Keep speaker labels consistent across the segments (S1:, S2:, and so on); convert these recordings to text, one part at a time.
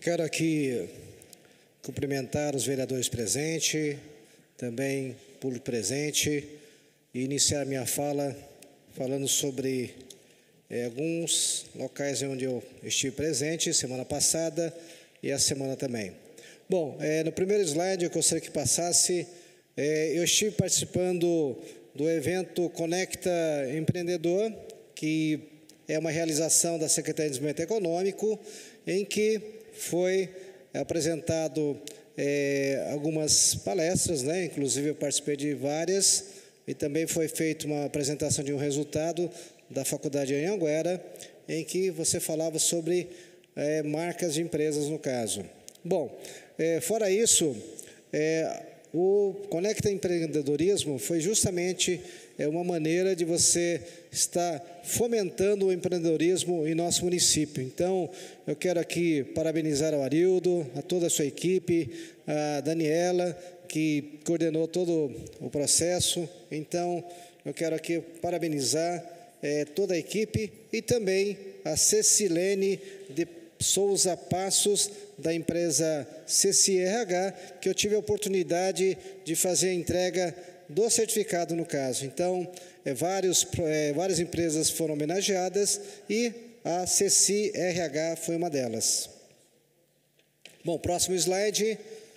S1: Quero aqui cumprimentar os vereadores presentes, também público presente, e iniciar minha fala falando sobre alguns locais onde eu estive presente semana passada e a semana também. Bom, no primeiro slide eu gostaria que passasse, eu estive participando do evento Conecta Empreendedor, que é uma realização da Secretaria de Desenvolvimento Econômico, em que foi apresentado algumas palestras, né? Inclusive eu participei de várias, e também foi feita uma apresentação de um resultado da Faculdade de Anhanguera, em que você falava sobre marcas de empresas no caso. Bom, fora isso, o Conecta Empreendedorismo foi justamente uma maneira de você estar fomentando o empreendedorismo em nosso município. Então, eu quero aqui parabenizar ao Arildo, a toda a sua equipe, a Daniela, que coordenou todo o processo. Então, eu quero aqui parabenizar toda a equipe e também a Cecilene de Souza Passos, da empresa CCRH, que eu tive a oportunidade de fazer a entrega do certificado no caso. Então, várias empresas foram homenageadas e a CCRH foi uma delas. Bom, próximo slide.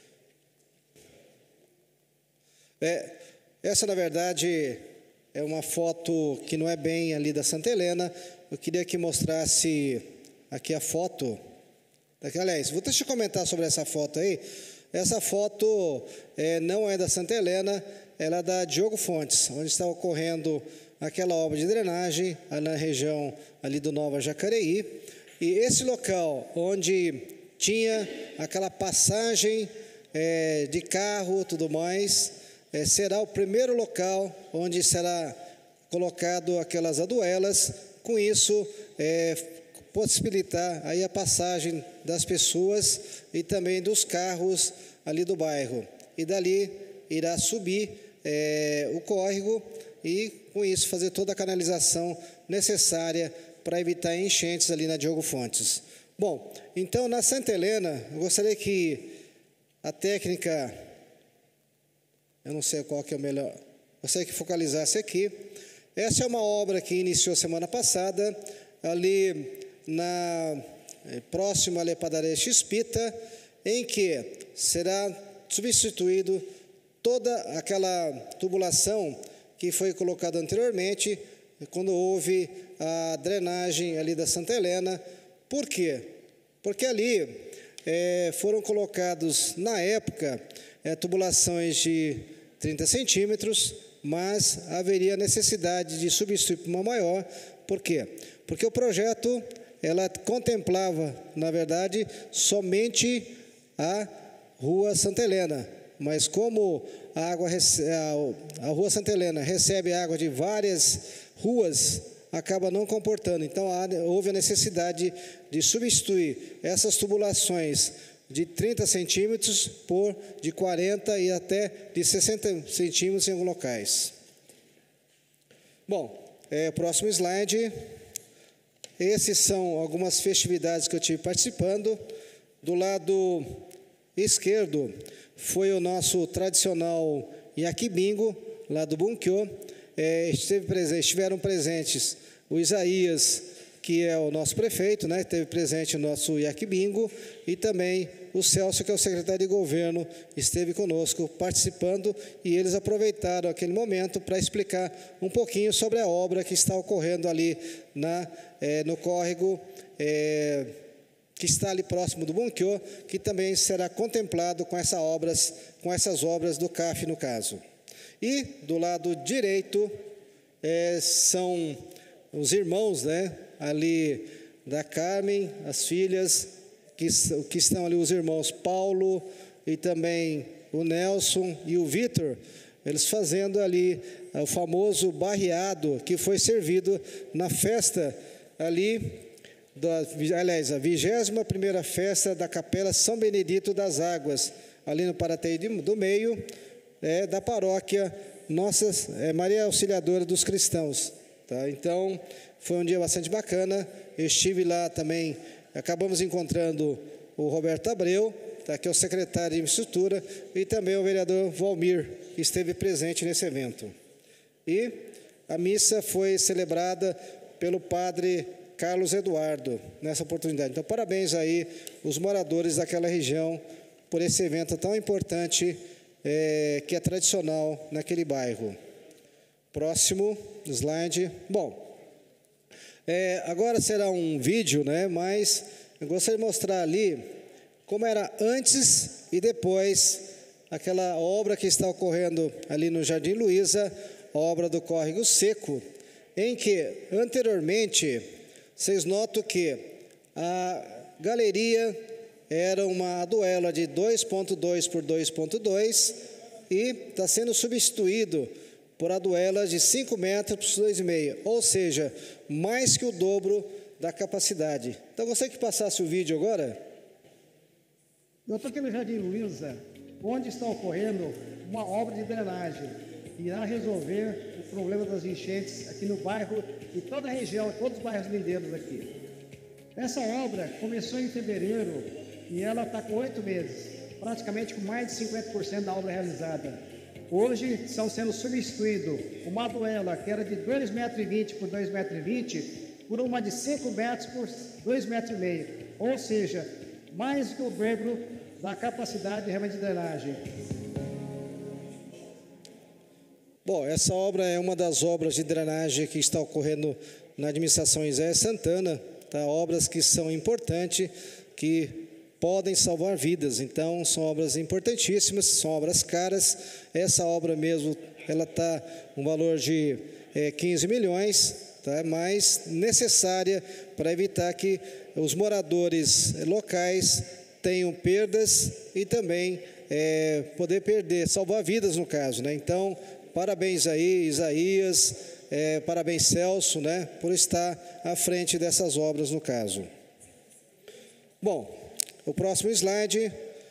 S1: Essa, na verdade, é uma foto que não é bem ali da Santa Helena. Eu queria que mostrasse aqui a foto. Aliás, deixa eu comentar sobre essa foto aí. Essa foto não é da Santa Helena, ela é da Diogo Fontes, onde está ocorrendo aquela obra de drenagem na região ali do Nova Jacareí. E esse local onde tinha aquela passagem de carro e tudo mais, será o primeiro local onde será colocado aquelas aduelas. Com isso, possibilitar aí a passagem das pessoas e também dos carros ali do bairro. E dali irá subir o córrego e, com isso, fazer toda a canalização necessária para evitar enchentes ali na Diogo Fontes. Bom, então, na Santa Helena, eu gostaria que a técnica, eu não sei qual que é o melhor, gostaria que focalizasse aqui. Essa é uma obra que iniciou semana passada, ali próximo à padaria Xpita, em que será substituído toda aquela tubulação que foi colocada anteriormente, quando houve a drenagem ali da Santa Helena. Por quê? Porque ali foram colocados, na época, tubulações de 30 centímetros, mas haveria necessidade de substituir por uma maior. Por quê? Porque o projeto ela contemplava, na verdade, somente a Rua Santa Helena, mas como a Rua Santa Helena recebe água de várias ruas, acaba não comportando. Então, houve a necessidade de substituir essas tubulações de 30 centímetros por de 40 e até de 60 centímetros em alguns locais. Bom, próximo slide. Esses são algumas festividades que eu estive participando. Do lado esquerdo foi o nosso tradicional Yaqui Bingo, lá do Bunkyô. Estiveram presentes o Isaías, que é o nosso prefeito, né? Esteve presente o nosso Yaqui Bingo, e também o Celso, que é o secretário de governo, esteve conosco participando, e eles aproveitaram aquele momento para explicar um pouquinho sobre a obra que está ocorrendo ali no córrego, que está ali próximo do Bunkyô, que também será contemplado com essas obras do CAF, no caso. E do lado direito são os irmãos, né, ali da Carmen, as filhas, que estão ali, os irmãos Paulo e também o Nelson e o Vitor, eles fazendo ali o famoso barreado que foi servido na festa ali, aliás, a 21ª festa da Capela São Benedito das Águas, ali no Parateio do Meio, da paróquia Maria Auxiliadora dos Cristãos. Tá? Então, foi um dia bastante bacana. Eu estive lá também, acabamos encontrando o Roberto Abreu, tá, que é o secretário de Infraestrutura, e também o vereador Valmir, que esteve presente nesse evento. E a missa foi celebrada pelo padre Carlos Eduardo, nessa oportunidade. Então, parabéns aí os moradores daquela região por esse evento tão importante, que é tradicional naquele bairro. Próximo slide. Bom, agora será um vídeo, né, mas eu gostaria de mostrar ali como era antes e depois aquela obra que está ocorrendo ali no Jardim Luiza, a obra do Córrego Seco, em que anteriormente vocês notam que a galeria era uma aduela de 2,2 por 2,2 e está sendo substituído por aduelas de 5 metros por 2,5, ou seja, mais que o dobro da capacidade. Então, gostaria que passasse o vídeo agora.
S2: Eu estou aqui no Jardim Luiza, onde está ocorrendo uma obra de drenagem que irá resolver o problema das enchentes aqui no bairro e toda a região, todos os bairros lindeiros aqui. Essa obra começou em fevereiro e ela está com 8 meses, praticamente com mais de 50% da obra realizada. Hoje estão sendo substituídos uma aduela que era de 2,20 metros por 2,20 metros por uma de 5 metros por 2,5 metros, ou seja, mais do que o dobro da capacidade realmente de drenagem.
S1: Bom, essa obra é uma das obras de drenagem que está ocorrendo na administração Isaías Santana, tá? Obras que são importantes, que podem salvar vidas. Então, são obras importantíssimas, são obras caras. Essa obra mesmo, ela está um valor de 15 milhões, tá? Mas necessária para evitar que os moradores locais tenham perdas e também poder perder, salvar vidas no caso, né? Então, parabéns aí, Isaías, parabéns, Celso, né, por estar à frente dessas obras no caso. Bom, o próximo slide.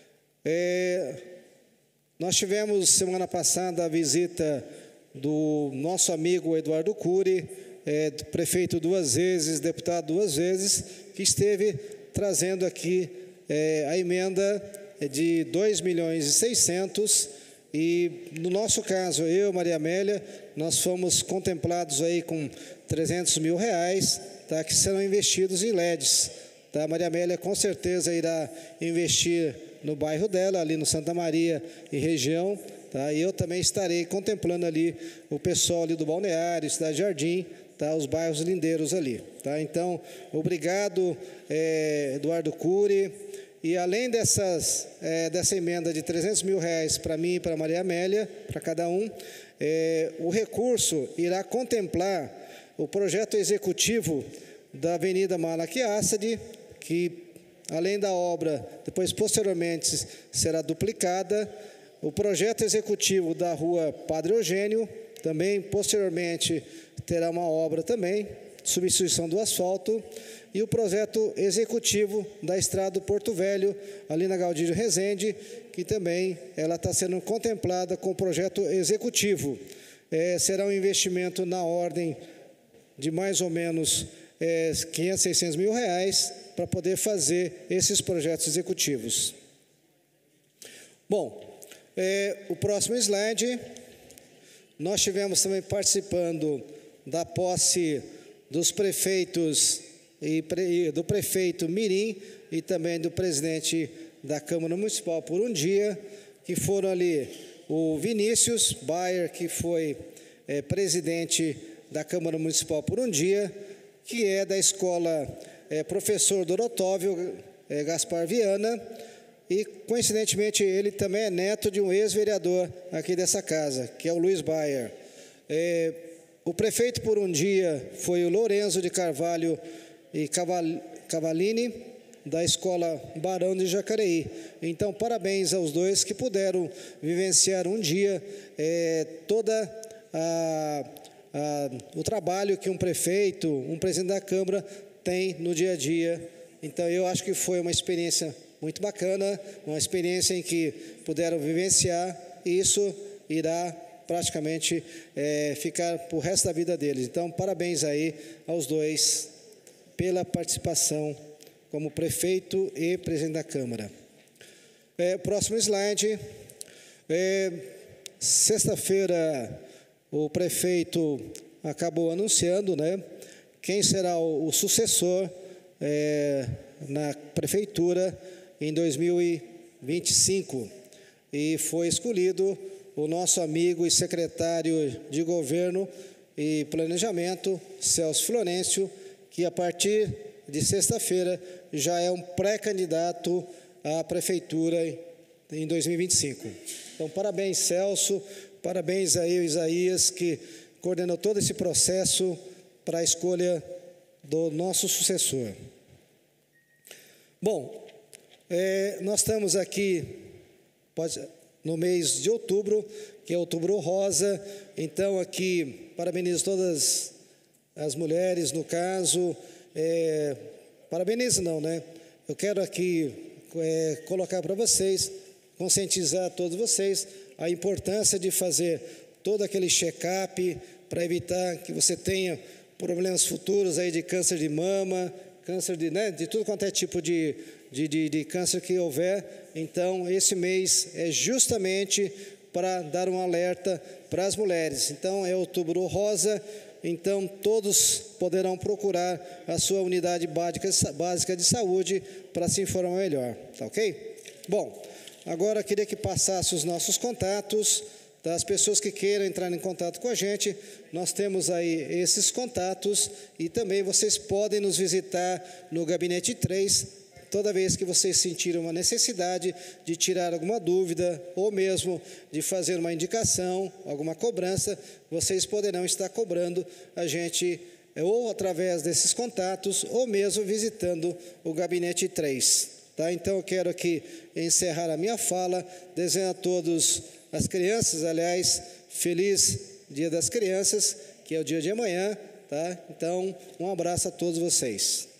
S1: Nós tivemos semana passada a visita do nosso amigo Eduardo Cury, prefeito 2 vezes, deputado 2 vezes, que esteve trazendo aqui a emenda de 2.600.000. E no nosso caso, eu e Maria Amélia, nós fomos contemplados aí com R$300 mil, tá, que serão investidos em LEDs. Tá? A Maria Amélia com certeza irá investir no bairro dela, ali no Santa Maria e região. Tá? E eu também estarei contemplando ali o pessoal ali do Balneário, Cidade Jardim, tá? Os bairros lindeiros ali. Tá? Então, obrigado, Eduardo Cury. E além dessa emenda de R$300 mil para mim e para Maria Amélia, para cada um, o recurso irá contemplar o projeto executivo da Avenida Malaquiássade, que além da obra, depois posteriormente será duplicada, o projeto executivo da Rua Padre Eugênio, também posteriormente terá uma obra também, substituição do asfalto, e o projeto executivo da estrada do Porto Velho, ali na Gaudírio Rezende, que também ela está sendo contemplada com o projeto executivo. Será um investimento na ordem de mais ou menos 500, 600 mil reais para poder fazer esses projetos executivos. Bom, o próximo slide, nós tivemos também participando da posse dos prefeitos e do prefeito Mirim e também do presidente da Câmara Municipal por um dia, que foram ali o Vinícius Bayer, que foi presidente da Câmara Municipal por um dia, que é da escola Professor Dorotóvio Gaspar Viana, e coincidentemente ele também é neto de um ex-vereador aqui dessa casa, que é o Luiz Bayer. O prefeito por um dia foi o Lorenzo de Carvalho e Cavallini, da Escola Barão de Jacareí. Então, parabéns aos dois que puderam vivenciar um dia toda o trabalho que um prefeito, um presidente da Câmara tem no dia a dia. Então, eu acho que foi uma experiência muito bacana, uma experiência em que puderam vivenciar, e isso irá praticamente ficar para o resto da vida deles. Então, parabéns aí aos dois pela participação como prefeito e presidente da Câmara. Próximo slide. Sexta-feira, o prefeito acabou anunciando, né, quem será o sucessor na prefeitura em 2025. E foi escolhido o nosso amigo e secretário de Governo e Planejamento, Celso Florencio, que a partir de sexta-feira já é um pré-candidato à prefeitura em 2025. Então, parabéns, Celso, parabéns aí ao Isaías, que coordenou todo esse processo para a escolha do nosso sucessor. Bom, nós estamos aqui no mês de outubro, que é Outubro Rosa, então aqui parabenizo todas as mulheres, no caso, parabenizo não, né? Eu quero aqui colocar para vocês, conscientizar todos vocês a importância de fazer todo aquele check-up para evitar que você tenha problemas futuros aí de câncer de mama, câncer de tudo quanto é tipo de câncer que houver. Então, esse mês é justamente para dar um alerta para as mulheres. Então, é Outubro Rosa, então todos poderão procurar a sua unidade básica de saúde para se informar melhor, tá ok? Bom, agora queria que passasse os nossos contatos, das pessoas que queiram entrar em contato com a gente. Nós temos aí esses contatos e também vocês podem nos visitar no Gabinete 3, toda vez que vocês sentirem uma necessidade de tirar alguma dúvida ou mesmo de fazer uma indicação, alguma cobrança, vocês poderão estar cobrando a gente ou através desses contatos ou mesmo visitando o Gabinete 3. Tá? Então, eu quero aqui encerrar a minha fala, desejando a todos as crianças, aliás, feliz Dia das Crianças, que é o dia de amanhã, tá? Então, um abraço a todos vocês.